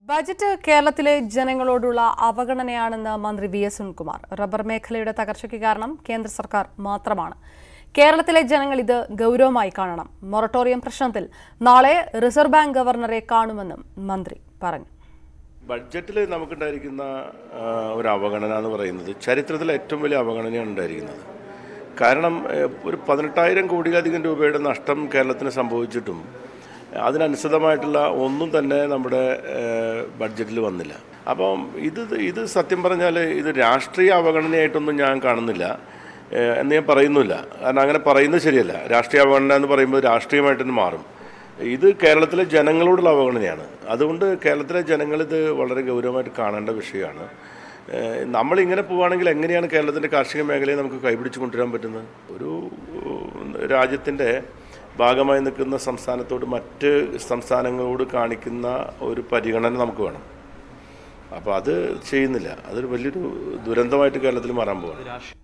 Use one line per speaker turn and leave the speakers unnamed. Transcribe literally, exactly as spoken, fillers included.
Budget കേരളത്തിലെ ജനങ്ങളോടുള്ള അവഗണനയാണെന്ന് മന്ത്രി V S Sunilkumar. Rubber മേഖലയുടെ തകർച്ചയ്ക്ക് കാരണം കേന്ദ്ര സർക്കാർ മാത്രമാണ്. കേരളത്തിലെ ജനങ്ങൾ ഇത് ഗൗരവമായി കാണണം. മൊറട്ടോറിയം പ്രശ്നത്തിൽ നാളെ റിസർവ് ബാങ്ക് ഗവർണറെ കാണുമെന്നും മന്ത്രി പറഞ്ഞു.
ബഡ്ജറ്റിൽ നമുക്കുണ്ടായിരിക്കുന്ന ഒരു അവഗണന എന്ന് പറയുന്നത് ചരിത്രത്തിലെ ഏറ്റവും വലിയ അവഗണനയാണ് ഉണ്ടായിരിക്കുന്നത്. കാരണം ഒരു പതിനെട്ടായിരം കോടിയിലധികം രൂപയുടെ നഷ്ടം കേരളത്തിന് സംഭവിച്ചിട്ടും അതിനനുസൃതമായിട്ടുള്ള ഒന്നും തന്നെ നമ്മുടെ ബഡ്ജറ്റിൽ വന്നില്ല. അപ്പം ഇത് ഇത് സത്യം പറഞ്ഞാൽ ഇത് രാഷ്ട്രീയ അവഗണനയായിട്ടൊന്നും ഞാൻ കാണുന്നില്ല എന്ന് ഞാൻ പറയുന്നില്ല. കാരണം അങ്ങനെ പറയുന്നത് ശരിയല്ല. രാഷ്ട്രീയ അവഗണന എന്ന് പറയുമ്പോൾ രാഷ്ട്രീയമായിട്ട് തന്നെ മാറും. ഇത് കേരളത്തിലെ ജനങ്ങളോടുള്ള അവഗണനയാണ്. അതുകൊണ്ട് കേരളത്തിലെ ജനങ്ങളിത് വളരെ ഗൗരവമായിട്ട് കാണേണ്ട വിഷയമാണ്. നമ്മളിങ്ങനെ പോവുകയാണെങ്കിൽ എങ്ങനെയാണ് കേരളത്തിൻ്റെ കാർഷിക മേഖലയെ നമുക്ക് കൈപിടിച്ച് കൊണ്ടുവരാൻ പറ്റുന്നത്? ഒരു രാജ്യത്തിൻ്റെ ഭാഗമായി നിൽക്കുന്ന സംസ്ഥാനത്തോട് മറ്റ് സംസ്ഥാനങ്ങളോട് കാണിക്കുന്ന ഒരു പരിഗണന നമുക്ക് വേണം. അപ്പോൾ അത് ചെയ്യുന്നില്ല. അതൊരു വലിയൊരു ദുരന്തമായിട്ട് കേരളത്തിൽ മാറാൻ പോവുകയാണ്.